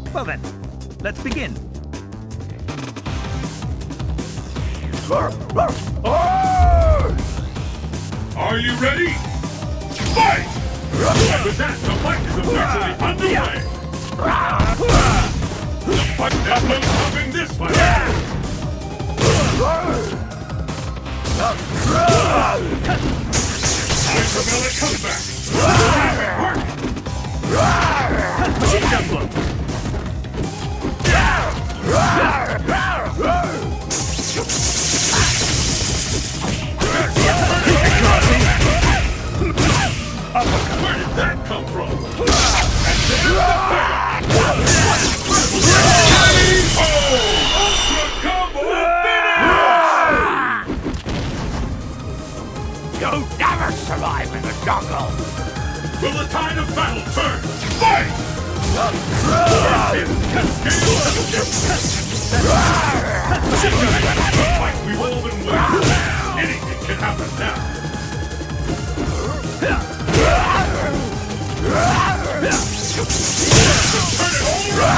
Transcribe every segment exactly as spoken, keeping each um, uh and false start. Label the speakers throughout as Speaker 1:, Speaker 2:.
Speaker 1: Well then, let's begin.
Speaker 2: Are you ready? Fight! And with that, the fight is officially underway! The fight has no stopping this fight! Isabella comeback!
Speaker 1: Machine gun blow!
Speaker 2: Where did that come from? And there's the payoff! Oh! Ultra combo finish!
Speaker 3: You'll never survive in the jungle!
Speaker 2: Will the tide of battle turn? Fight! Fight we've all been waiting. Anything can happen now. Turn it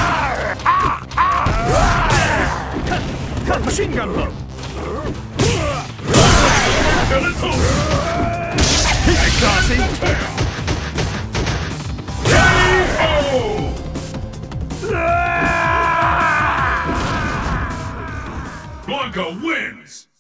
Speaker 2: over!
Speaker 1: Machine gun blow!
Speaker 2: Till it's over!
Speaker 1: Hey, Darcy!
Speaker 2: K O! Blanca wins!